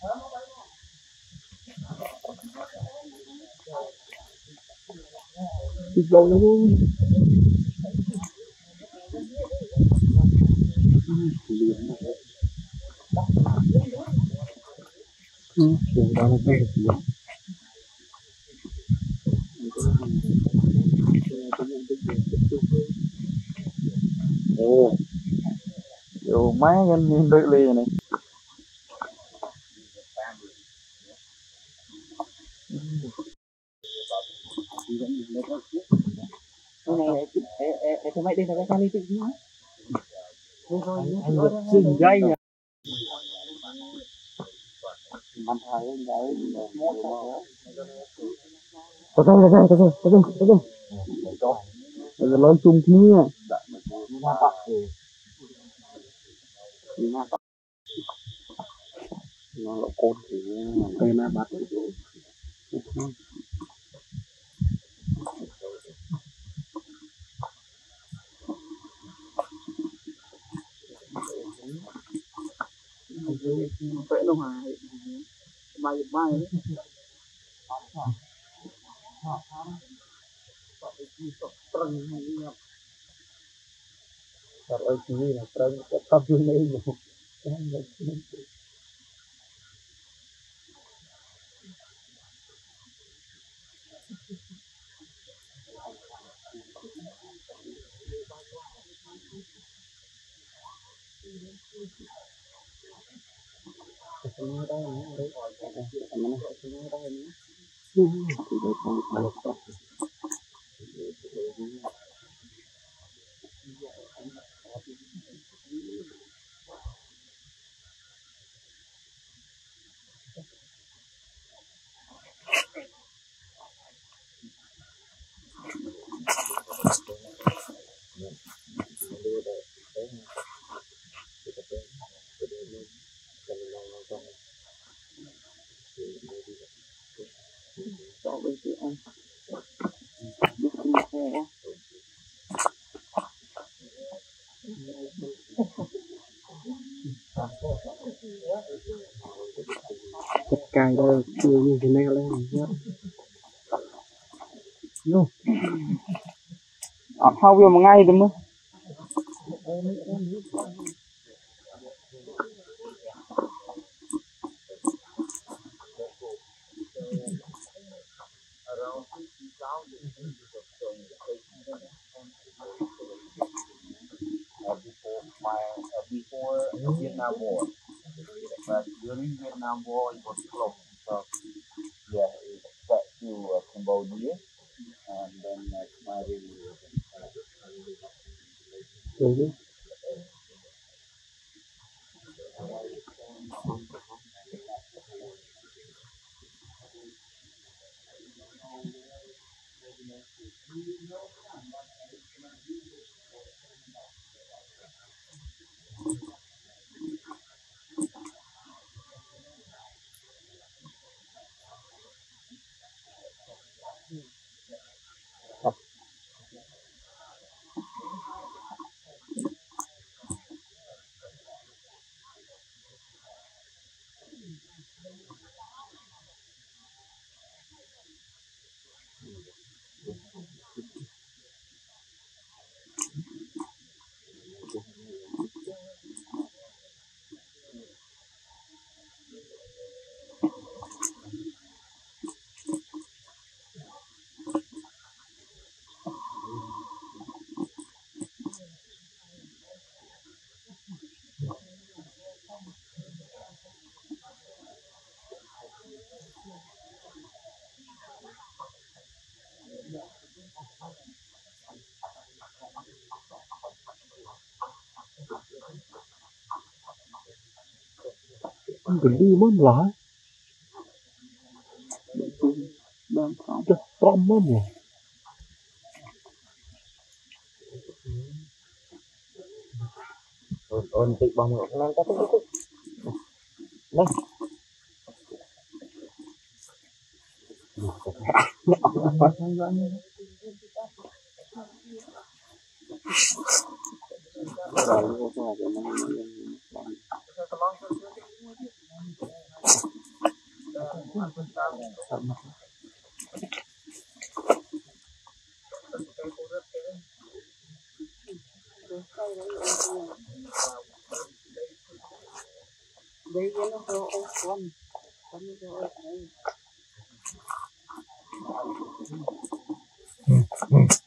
Rồi luôn. Đó là cái gì? Ồ, vô má cái miếng đứt liền này. Cái này thì mấy đi là cái đi chứ hả? Anh được xin dây nhỉ? Anh thấy đấy mốt rồi. Cái này lớn chung kia. Nó là côn thì cây na bắt vẽ đâu mà bay bay ở chỉ là tập trung đây rồi. Cài đâu chưa như thế này lên nhá. Vô. Hao vô một ngày thôi mà. Before Vietnam War, but during Vietnam War it was closed. So yeah, it's back to Cambodia, and then Khmer Rouge. Gần đi mất lại. Đang không cho con mất rồi. Ôn tị bằng ngọc năng các thứ. Đây. Rồi, Đây cái nó có ô con nó có